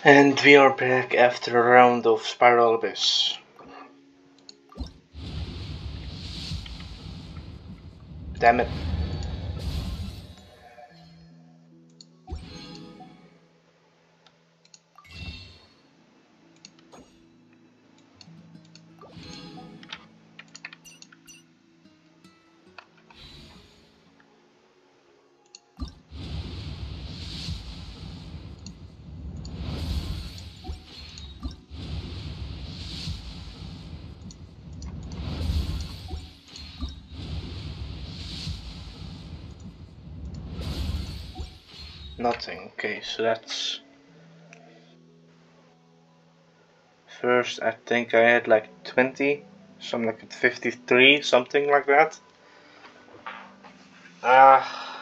And we are back after a round of Spiral Abyss. Damn it. Nothing. Okay, so that's... First, I think I had like 20, something like 53, something like that.